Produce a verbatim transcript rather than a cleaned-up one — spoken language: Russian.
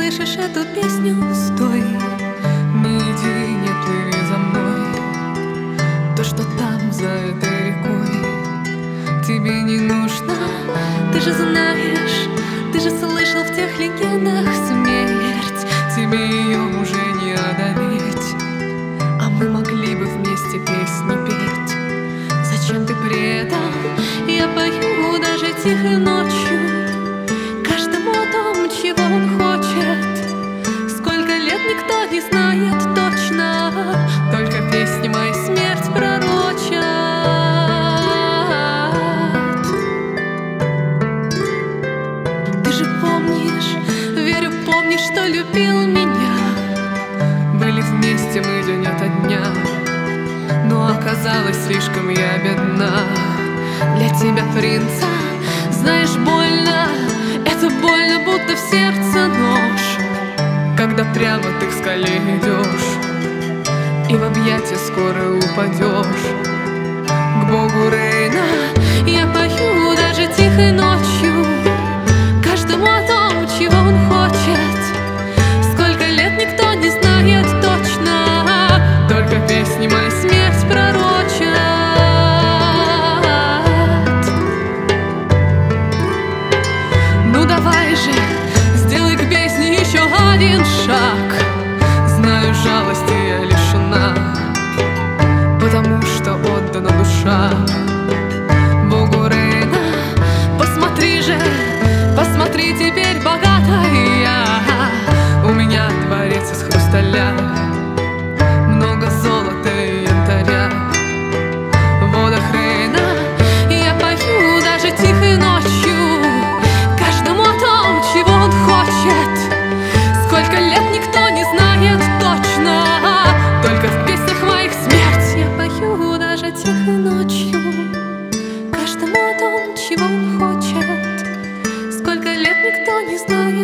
слышишь эту песню, стой, не иди, не плыви за мной. То, что там за этой рекой, тебе не нужно. Ты же знаешь, ты же слышал в тех легендах смерть, тебе ее уже не одолеть. А мы могли бы вместе песни петь. Зачем ты при этом? Я пою даже тихой ночью каждому о том, чего он хочет. Сколько лет никто не знает точно, только песни мои смерть пророчат. Ты же помнишь, верю, помнишь, что любил меня. Были вместе мы день ото дня, но оказалось, слишком я бедна для тебя, принца. Знаешь, больно, это больно, будто в сердце нож, когда прямо ты к скале идешь и в объятия скоро упадешь. К богу Рейна я пою даже тихой ночью каждому о том, чего он хочет. Сколько лет никто не знает точно, только песни мои смерть пророчат. Ну давай же, сделай к песне еще один шаг. Знаю, жалости я лишена, потому что отдана душа богу Рейна. Посмотри же, посмотри теперь, богатая я. У меня дворец из хрусталя, много золота и янтаря. В водах Рейна я пою даже тихой ночью каждому о том, чего он хочет. Сколько лет никто не знает точно, только в песнях моих смерть. Я пою даже тихой ночью каждому о том, чего он хочет. Сколько лет никто не знает